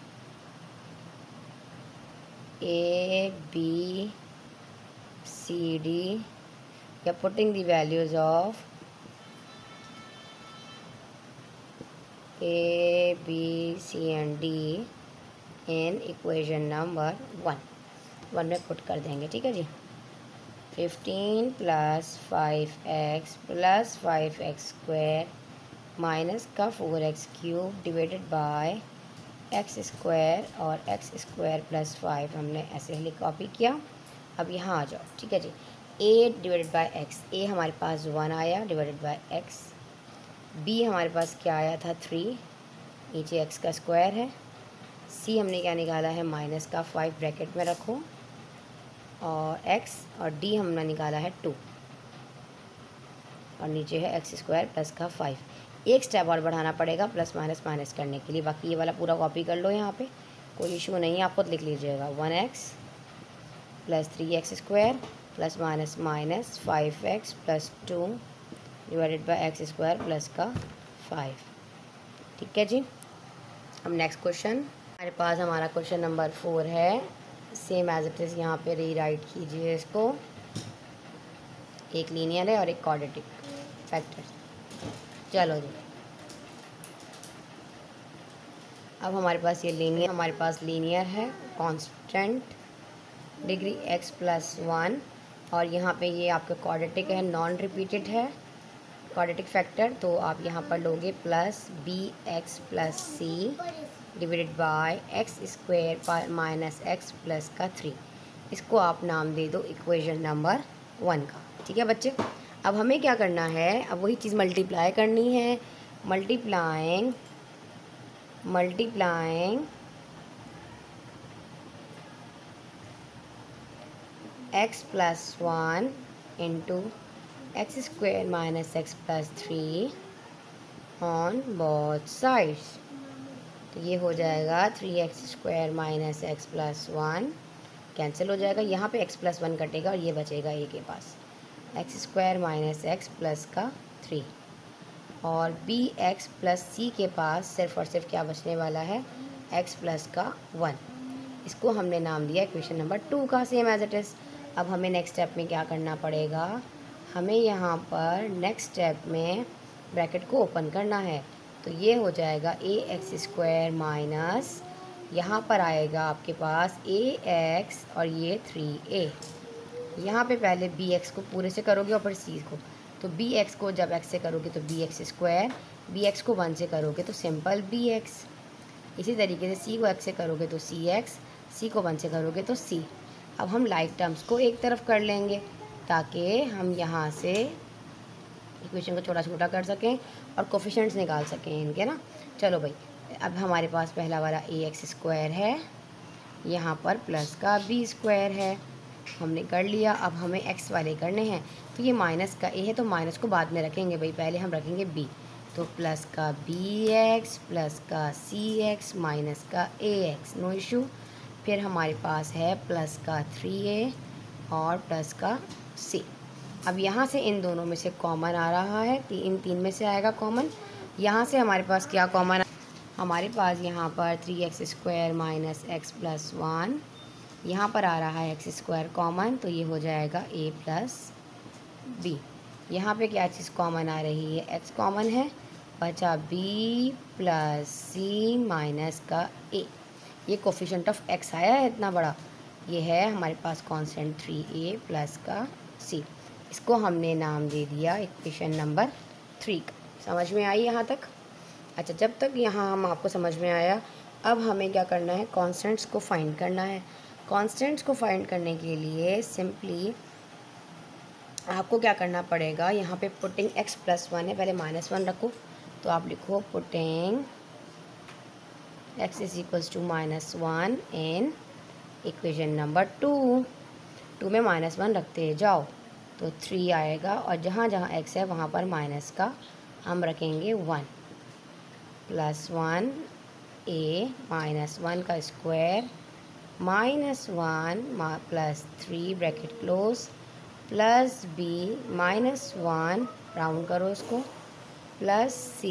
a b c d या putting the values of A, B, C and D in equation number 1 में पुट कर देंगे। ठीक है जी, 15 + 5x + 5x स्क्वायर माइनस का 4x³ divided by x square और x स्क्वायर + 5 हमने ऐसे ही कॉपी किया। अब यहाँ आ जाओ। ठीक है जी, a divided by x, a हमारे पास 1 आया डिवाइडेड बाय x, b हमारे पास क्या आया था 3, नीचे x का स्क्वायर है, c हमने क्या निकाला है -5 ब्रैकेट में रखो और x, और d हमने निकाला है 2 और नीचे है x स्क्वायर + 5। एक स्टेप और बढ़ाना पड़ेगा प्लस माइनस करने के लिए, बाकी ये वाला पूरा कॉपी कर लो, यहाँ पे कोई इशू नहीं है, आप खुद लिख लीजिएगा। 1x + 3x square ± -5x + 2 divided by x square + 5। ठीक है जी, अब नेक्स्ट क्वेश्चन हमारे पास, हमारा क्वेश्चन नंबर 4 है, सेम एज इट इज़ यहाँ पे रीराइट कीजिए इसको। एक लीनियर है और एक क्वाड्रेटिक फैक्टर। चलो जी, अब हमारे पास ये लीनियर है, कांस्टेंट डिग्री x + 1 और यहाँ पे ये आपका क्वाड्रेटिक है, नॉन रिपीटेड है क्वाड्रेटिक फैक्टर, तो आप यहाँ पर लोगे +bx + c divided by x square -x + 3। इसको आप नाम दे दो इक्वेशन नंबर 1 का। ठीक है बच्चे, अब हमें क्या करना है, अब वही चीज़ मल्टीप्लाई करनी है। Multiplying x + 1 into x square -x + 3 on both sides, तो ये हो जाएगा 3x स्क्वायर -x + 1 कैंसिल हो जाएगा, यहाँ पे x + 1 कटेगा और ये बचेगा a के पास, x स्क्वायर -x + 3 और bx + c के पास सिर्फ और सिर्फ क्या बचने वाला है, x + 1। इसको हमने नाम दिया इक्वेशन नंबर 2 का, सेम एज इट इज़। अब हमें नेक्स्ट स्टेप में क्या करना पड़ेगा, हमें यहाँ पर नेक्स्ट स्टेप में ब्रैकेट को ओपन करना है, तो ये हो जाएगा ax स्क्वायर माइनस, यहाँ पर आएगा आपके पास ax और ये 3a। यहाँ पे पहले bx को पूरे से करोगे और फिर c को, तो bx को जब x से करोगे तो bx स्क्वायर, bx को 1 से करोगे तो सिंपल bx। इसी तरीके से c को x से करोगे तो cx, c को 1 से करोगे तो c। अब हम लाइक टर्म्स को एक तरफ कर लेंगे ताकि हम यहाँ से इक्वेशन को छोटा छोटा कर सकें और कोफिशिएंट्स निकाल सकें इनके ना। चलो भाई, अब हमारे पास पहला वाला ax स्क्वायर है, यहाँ पर प्लस का b स्क्वायर है, हमने कर लिया। अब हमें x वाले करने हैं, तो ये माइनस का a है तो माइनस को बाद में रखेंगे भाई, पहले हम रखेंगे b, तो प्लस का बी एक्स प्लस का सी एक्स माइनस का ए एक्स, नो इशू। फिर हमारे पास है प्लस का 3a और प्लस का c। अब यहाँ से इन दोनों में से कॉमन आ रहा है, इन तीन में से आएगा कॉमन। यहाँ से हमारे पास क्या कॉमन, हमारे पास यहाँ पर 3x² माइनस एक्स प्लस 1, यहाँ पर आ रहा है x² कॉमन, तो ये हो जाएगा a प्लस b। यहाँ पे क्या चीज़ कॉमन आ रही है, x कॉमन है, बचा b प्लस c माइनस का a। ये कोफिशिएंट ऑफ x आया है इतना बड़ा, ये है हमारे पास कांस्टेंट 3a प्लस का c। इसको हमने नाम दे दिया इक्वेशन नंबर 3 का। समझ में आई यहाँ तक? अच्छा, जब तक यहाँ हम आपको समझ में आया, अब हमें क्या करना है, कांस्टेंट्स को फाइंड करना है। कांस्टेंट्स को फाइंड करने के लिए सिंपली आपको क्या करना पड़ेगा, यहाँ पे पुटिंग x प्लस 1 है, पहले -1 रखो, तो आप लिखो putting x is equals to -1 in equation number 2। 2 में -1 रखते जाओ तो 3 आएगा, और जहाँ जहाँ x है वहाँ पर माइनस का हम रखेंगे 1 प्लस 1 a माइनस 1 का square -1 plus 3 bracket close plus b -1 round करो इसको प्लस c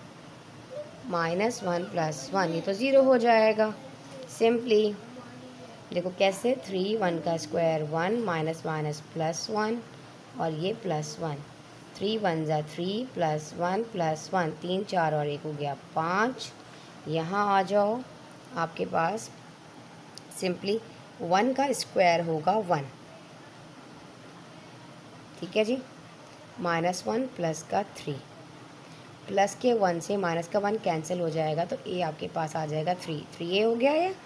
-1 प्लस 1, ये तो 0 हो जाएगा सिंपली। देखो कैसे, 3 1 का स्क्वायर 1 माइनस माइनस प्लस 1 और ये प्लस 1, 3 1 ज़ा 3 प्लस 1 प्लस 1, 3 4 और 1 हो गया 5। यहाँ आ जाओ, आपके पास सिंपली 1 का स्क्वायर होगा 1, ठीक है जी, -1 प्लस का 3, प्लस के 1 से माइनस का 1 कैंसिल हो जाएगा, तो a आपके पास आ जाएगा 3a हो गया ये।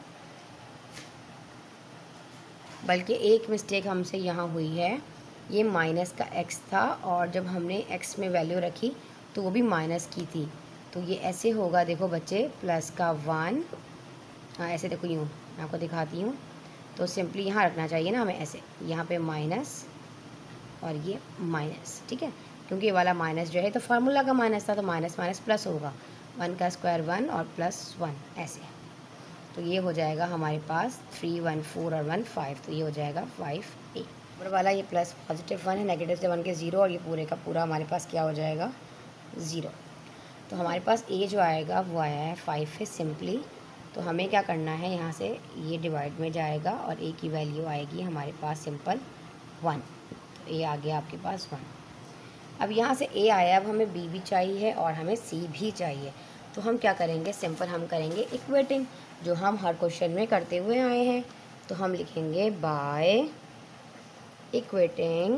बल्कि एक मिस्टेक हमसे यहाँ हुई है, ये माइनस का x था और जब हमने x में वैल्यू रखी तो वो भी माइनस की थी, तो ये ऐसे होगा, देखो बच्चे, प्लस का 1, हाँ ऐसे देखो, यूँ मैं आपको दिखाती हूँ, तो सिंपली यहाँ रखना चाहिए ना हमें ऐसे, यहाँ पे माइनस और ये माइनस, ठीक है, क्योंकि ये वाला माइनस जो है तो फार्मूला का माइनस था, तो माइनस माइनस प्लस होगा, 1 का स्क्वायर 1 और प्लस 1 ऐसे, तो ये हो जाएगा हमारे पास 3 1 4 और 1 5, तो ये हो जाएगा 5a। ऊपर वाला ये प्लस +1 है, नेगेटिव से 1 के 0, और ये पूरे का पूरा हमारे पास क्या हो जाएगा 0। तो हमारे पास a जो आएगा वो आया है 5 है सिंपली। तो हमें क्या करना है, यहाँ से ये डिवाइड में जाएगा और a की वैल्यू आएगी हमारे पास सिंपल 1, तो a आ गया आपके पास 1। अब यहाँ से a आया, अब हमें b भी चाहिए और हमें c भी चाहिए, तो हम क्या करेंगे, सिंपल हम करेंगे इक्वेटिंग, जो हम हर क्वेश्चन में करते हुए आए हैं। तो हम लिखेंगे by equating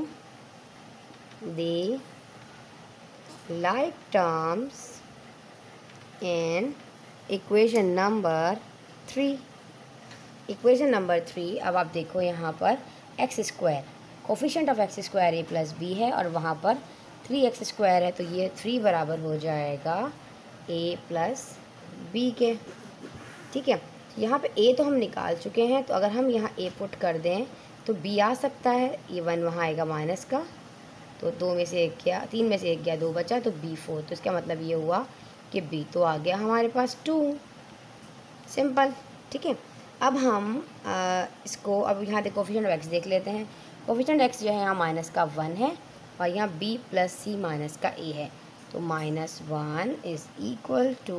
the like terms in equation number 3। Equation number 3, अब आप देखो यहाँ पर x², coefficient of x² a plus b है और वहाँ पर 3x² है, तो ये 3 बराबर हो जाएगा a प्लस b के, ठीक है। यहाँ पे a तो हम निकाल चुके हैं, तो अगर हम यहाँ a पुट कर दें तो b आ सकता है, ये 1 वहाँ आएगा माइनस का, तो 2 में से 1 गया, 3 में से 1 गया, 2 बचा, तो b 4, तो इसका मतलब ये हुआ कि b तो आ गया हमारे पास 2, सिंपल, ठीक है। अब हम इसको, अब यहाँ देखो कोफिशिएंट ऑफ x देख लेते हैं। कोफिशिएंट x जो है यहाँ माइनस का 1 है और यहाँ b प्लस c माइनस का a है, तो -1 is equal to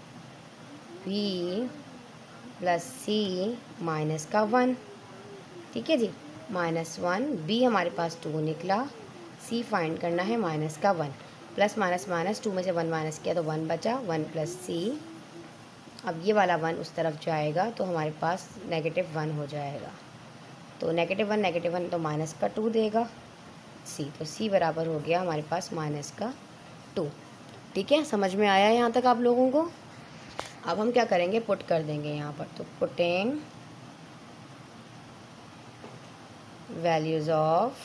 b plus c minus का 1, ठीक है जी, -1, b हमारे पास 2 निकला, c फाइंड करना है माइनस का 1, प्लस माइनस माइनस 2 में से 1 माइनस किया तो 1 बचा, 1 प्लस c, अब ये वाला 1 उस तरफ जाएगा तो हमारे पास -1 हो जाएगा, तो -1 तो माइनस का 2 देगा c, तो c बराबर हो गया हमारे पास माइनस का 2, ठीक है। समझ में आया यहाँ तक आप लोगों को? अब हम क्या करेंगे, पुट कर देंगे यहाँ पर, तो putting values of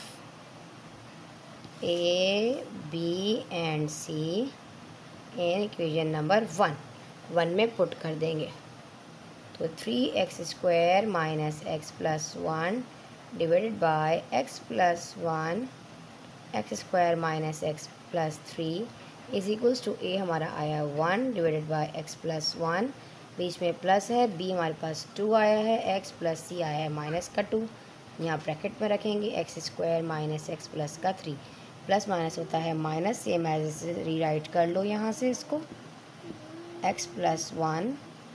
a b and c in equation number 1 में पुट कर देंगे, तो 3x² minus x plus 1 divided by x plus 1 x² minus x plus 3 is equals to a हमारा आया 1 डिवाइडेड बाय एक्स प्लस 1, बीच में प्लस है, बी हमारे पास 2 आया है, एक्स प्लस सी आया है माइनस का 2, यहाँ ब्रैकेट में रखेंगे x square minus x plus का 3, प्लस माइनस होता है माइनस, सेम एज से रीराइट कर लो यहाँ से इसको, x plus 1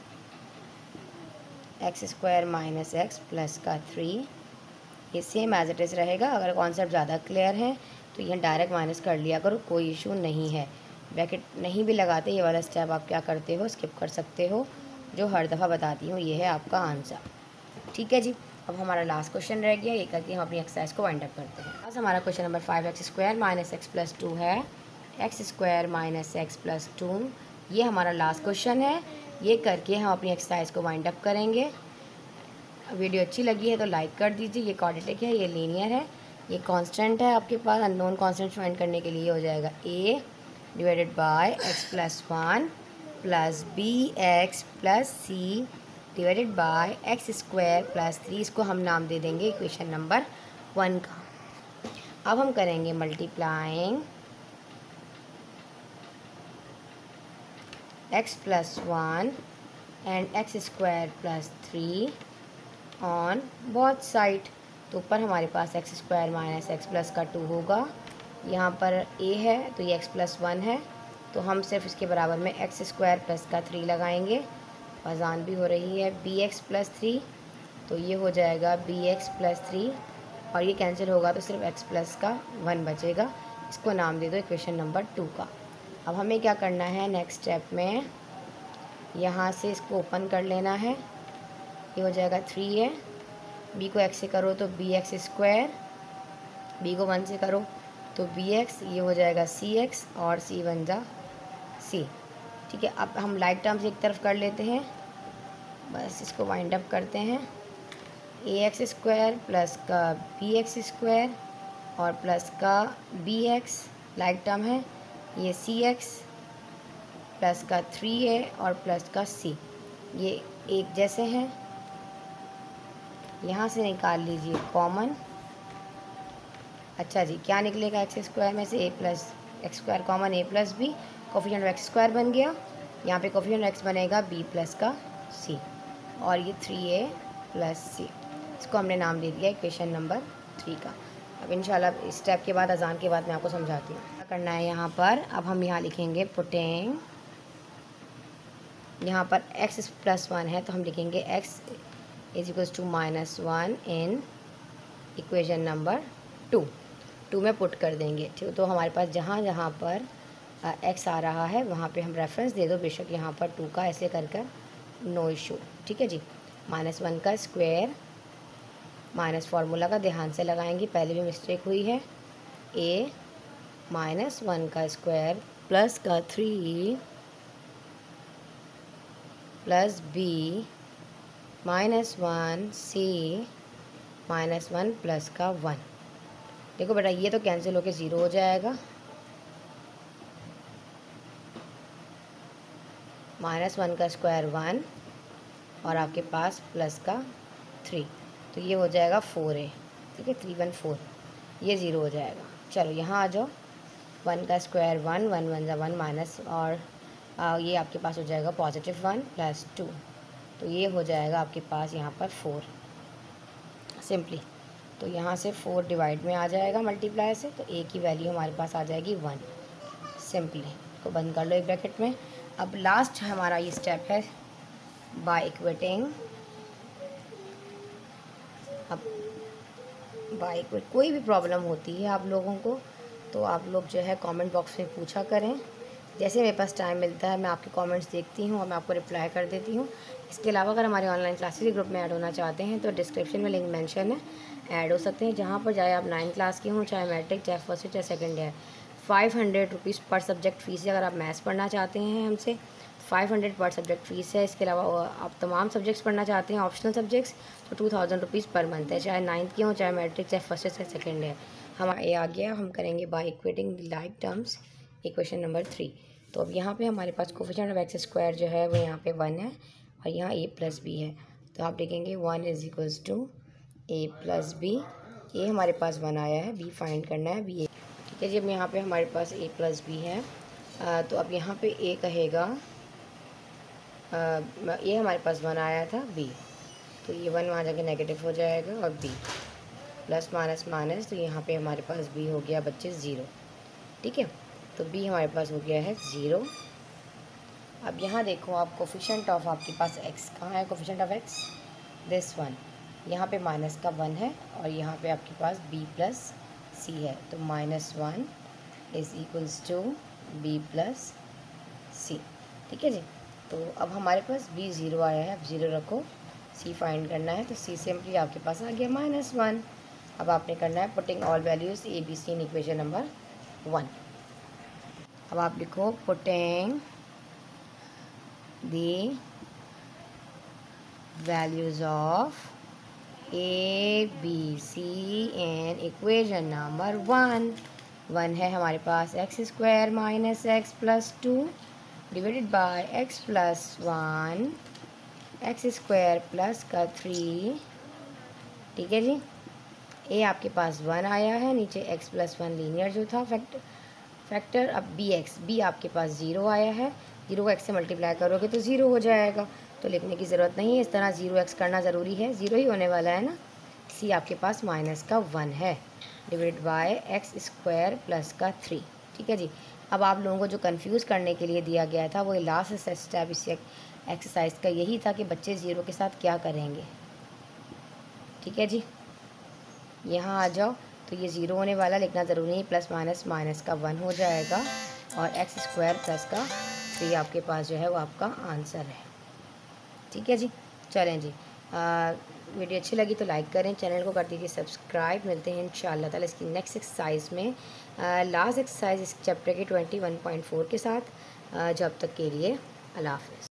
x square minus x plus का 3, ये सेम एज इट इज़ रहेगा। अगर कॉन्सेप्ट ज़्यादा क्लियर है तो ये डायरेक्ट माइनस कर लिया करो, कोई इशू नहीं है। ब्रैकेट नहीं भी लगाते, ये वाला स्टेप आप क्या करते हो, स्किप कर सकते हो, जो हर दफ़ा बताती हूँ। ये है आपका आंसर, ठीक है जी। अब हमारा लास्ट क्वेश्चन रह गया, ये करके हम अपनी एक्सरसाइज को वाइंड अप करते हैं। बस हमारा question number 5 x square minus x plus 2 है, x square minus x plus 2, ये हमारा लास्ट क्वेश्चन है। ये करके हम अपनी एक्सरसाइज को वाइंड अप करेंगे। वीडियो अच्छी लगी है तो लाइक कर दीजिए। ये क्वाड्रेटिक है, ये लीनियर है, ये कांस्टेंट है आपके पास। अननोन कांस्टेंट फाइंड करने के लिए हो जाएगा a divided by x plus 1 plus b x plus c divided by x square plus 3। इसको हम नाम दे देंगे इक्वेशन नंबर 1 का। अब हम करेंगे multiplying x plus 1 and x square plus 3 on both side. तो ऊपर हमारे पास x square minus x plus का 2 होगा, यहाँ पर a है तो ये x प्लस 1 है, तो हम सिर्फ इसके बराबर में एक्स स्क्वायर प्लस का 3 लगाएंगे। आसान भी हो रही है, bx प्लस 3, तो ये हो जाएगा bx प्लस 3, और ये कैंसिल होगा तो सिर्फ x प्लस का 1 बचेगा। इसको नाम दे दो इक्वेशन नंबर 2 का। अब हमें क्या करना है, नेक्स्ट स्टेप में यहाँ से इसको ओपन कर लेना है। ये हो जाएगा 3 है, b को x से करो तो bx स्क्वायर, b को 1 से करो तो bx, ये हो जाएगा cx और c बन जा c, ठीक है। अब हम लाइक टर्म्स एक तरफ कर लेते हैं, बस इसको वाइंड अप करते हैं। ax स्क्वायर प्लस का bx स्क्वायर और प्लस का bx लाइक टर्म है, ये cx प्लस का 3 है और प्लस का c, ये एक जैसे हैं। यहाँ से निकाल लीजिए कॉमन। अच्छा जी, क्या निकलेगा एक्स स्क्वायर में से, a plus x square common, a plus b, coefficient of x square बन गया। यहाँ पे कोफिशिएंट एक्स बनेगा b प्लस का c, और ये 3a प्लस c। इसको हमने नाम दे दिया इक्वेशन नंबर 3 का। अब इंशाल्लाह इस स्टेप के बाद, अजान के बाद मैं आपको समझाती हूँ क्या करना है यहाँ पर। अब हम यहाँ लिखेंगे पुटिंग, यहाँ पर x प्लस 1 है तो हम लिखेंगे x is equals to minus 1 in equation number 2 में पुट कर देंगे, ठीक। तो हमारे पास जहाँ जहाँ पर x आ रहा है वहाँ पे हम रेफरेंस दे दो, बेशक यहाँ पर 2 का ऐसे कर कर, नो इशू, ठीक है जी। -1 का स्क्वायर, माइनस फार्मूला का ध्यान से लगाएंगे, पहले भी मिस्टेक हुई है। a -1 का स्क्वायर प्लस का 3 प्लस b -1 c -1 प्लस का 1। देखो बेटा, ये तो कैंसिल होके 0 हो जाएगा। -1 का स्क्वायर 1 और आपके पास प्लस का 3, तो ये हो जाएगा 4a, ठीक है, 3 1 4, ये 0 हो जाएगा। चलो यहाँ आ जाओ, 1 का स्क्वायर 1, 1 1 जा 1 माइनस, और ये आपके पास हो जाएगा +1 प्लस 2, तो ये हो जाएगा आपके पास यहाँ पर 4 सिंपली। तो यहाँ से 4 डिवाइड में आ जाएगा मल्टीप्लाई से, तो a की वैल्यू हमारे पास आ जाएगी 1 सिंपली। को बंद कर लो एक ब्रैकेट में। अब लास्ट हमारा ये स्टेप है बाय इक्वेटिंग। अब बाय इक्वेट कोई भी प्रॉब्लम होती है आप लोगों को तो आप लोग जो है कमेंट बॉक्स में पूछा करें। जैसे मेरे पास टाइम मिलता है मैं आपके कमेंट्स देखती हूँ और मैं आपको रिप्लाई कर देती हूँ। इसके अलावा अगर हमारे ऑनलाइन क्लासेस के ग्रुप में ऐड होना चाहते हैं तो डिस्क्रिप्शन में लिंक मेंशन है, ऐड हो सकते हैं। जहाँ पर चाहे आप 9th क्लास के हों, चाहे मैट्रिक, चाहे फर्स्ट ईयर, चाहे second year. 500 rupees per subject fees है। अगर आप मैथ्स पढ़ना चाहते हैं हमसे 500 पर सब्जेक्ट फ़ीस है। इसके अलावा आप तमाम सब्जेक्ट्स पढ़ना चाहते हैं, ऑप्शनल सब्जेक्ट्स, तो 2000 रुपीज़ पर मंथ है, चाहे 9th के हों, चाहे मैट्रिक, चाहे फर्स्ट ईयर, चाहे सेकेंड ईयर। हमारा ये आ गया, हम करेंगे by equating like terms equation number 3। तो अब यहाँ पे हमारे पास कोफिशिएंट ऑफ एक्स स्क्वायर जो है वो यहाँ पे 1 है और यहाँ a प्लस बी है, तो आप लिखेंगे 1 is equals to a plus b. A हमारे पास 1 आया है, b फाइंड करना है, b, ठीक है जी। अब यहाँ पे हमारे पास a प्लस बी है, तो अब यहाँ पे ए कहेगा, ये हमारे पास 1 आया था बी, तो ये 1 वहाँ जाके नेगेटिव हो जाएगा, और बी प्लस माइनस माइनस, तो यहाँ पे हमारे पास बी हो गया बच्चे 0। ठीक है, तो बी हमारे पास हो गया है 0। अब यहाँ देखो आप, कोफिशिएंट ऑफ आपके पास x कहाँ है, coefficient of x this one, यहाँ पे माइनस का 1 है, और यहाँ पे आपके पास b प्लस सी है, तो -1 is equals to b plus c. ठीक है जी, तो अब हमारे पास b 0 आया है, अब 0 रखो, c फाइंड करना है, तो c सिंपली आपके पास आ गया -1। अब आपने करना है putting all values a b c in equation number 1। अब आप लिखो putting the values of a b c in equation number 1। 1 है हमारे पास x square minus x plus 2 divided by x plus 1 x square plus का 3। ठीक है जी, a आपके पास 1 आया है, नीचे x प्लस 1 लीनियर जो था फैक्टर। अब b आपके पास 0 आया है, 0 को x से मल्टीप्लाई करोगे तो 0 हो जाएगा, तो लिखने की ज़रूरत नहीं है, इस तरह 0x करना ज़रूरी है, 0 ही होने वाला है ना। c आपके पास माइनस का 1 है, divide by x square plus का 3। ठीक है जी, अब आप लोगों को जो कंफ्यूज करने के लिए दिया गया था वो लास्ट स्टेप इस एक्सरसाइज का यही था कि बच्चे 0 के साथ क्या करेंगे। ठीक है जी, यहाँ आ जाओ, तो ये 0 होने वाला, लिखना ज़रूरी नहीं, प्लस माइनस माइनस का 1 हो जाएगा, और एक्स स्क्वायर प्लस का 3 आपके पास जो है वो आपका आंसर है। ठीक है जी, चलें जी, वीडियो अच्छी लगी तो लाइक करें, चैनल को कर दीजिए सब्सक्राइब। मिलते हैं इंशाल्लाह ताला इसकी नेक्स्ट एक्सरसाइज में, लास्ट एक्सरसाइज इस चैप्टर के 21.4 के साथ। जब तक के लिए अल्लाह हाफ़िज़।